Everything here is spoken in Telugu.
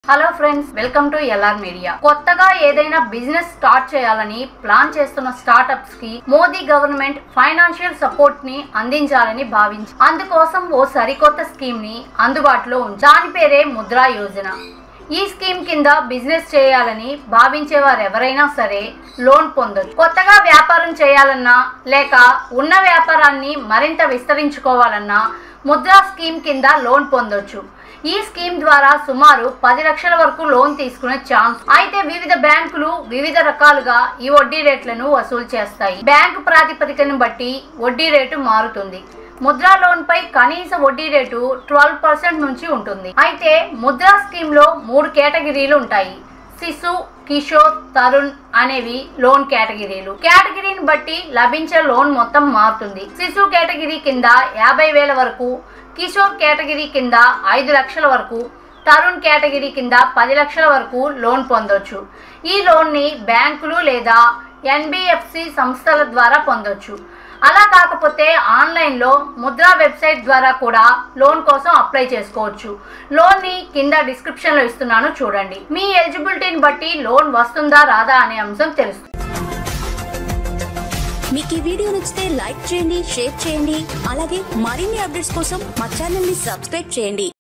Hello friends, welcome to LR media. కొత్తగా ఏదైనా బిజినెస్ స్టార్ట్ చేయాలని ప్లాన్ చేస్తున్న స్టార్టప్స్ కి మోదీ గవర్నమెంట్ ఫైనాన్షియల్ సపోర్ట్ ని అందించాలని భావించి అందుకోసం ఓ సరికొత్త స్కీమ్ ని అందుబాటులో ఉంది. దాని పేరే ముద్రా యోజన. ఈ స్కీమ్ కింద బిజినెస్ చేయాలని భావించే వారు ఎవరైనా సరే లోన్ పొందొచ్చు. కొత్తగా వ్యాపారం చేయాలన్నా లేక ఉన్న వ్యాపారాన్ని మరింత విస్తరించుకోవాలన్నా ముద్రా స్కీమ్ కింద లోన్ పొందొచ్చు. ఈ స్కీమ్ ద్వారా సుమారు 10 లక్షల వరకు లోన్ తీసుకునే ఛాన్స్. అయితే వివిధ బ్యాంకులు వివిధ రకాలుగా ఈ వడ్డీ రేట్లను వసూలు చేస్తాయి. బ్యాంకు ప్రాతిపదికను బట్టి వడ్డీ రేటు మారుతుంది. ముద్రా లోన్ పై కనీస వడ్డీ రేటు 12% నుంచి ఉంటుంది. అయితే ముద్రా స్కీమ్ లో 3 కేటగిరీలు ఉంటాయి. శిశు, కిషోర్, తరుణ్ అనేవి లోన్ కేటగిరీలు. కేటగిరీని బట్టి లభించే లోన్ మొత్తం మారుతుంది. శిశు కేటగిరీ కింద 50,000 వరకు, కిషోర్ కేటగిరీ కింద 5 లక్షల వరకు, తరుణ్ కేటగిరీ కింద 10 లక్షల వరకు లోన్ పొందొచ్చు. ఈ లోన్ ని బ్యాంకులు లేదా NBFC సంస్థల ద్వారా పొందొచ్చు. అలా కాకపోతే ఆన్లైన్లో ముద్రా వెబ్సైట్ ద్వారా కూడా లోన్ కోసం అప్లై చేసుకోవచ్చు. లోన్ ని కింద డిస్క్రిప్షన్లో ఇస్తున్నాను, చూడండి. మీ ఎలిజిబిలిటీని బట్టి లోన్ వస్తుందా రాదా అనే అంశం తెలుస్తుంది. మీకు ఈ వీడియో నచ్చితే లైక్ చేయండి, షేర్ చేయండి. అలాగే మరిన్ని అప్డేట్స్ కోసం మా ఛానల్ ని సబ్స్క్రైబ్ చేయండి.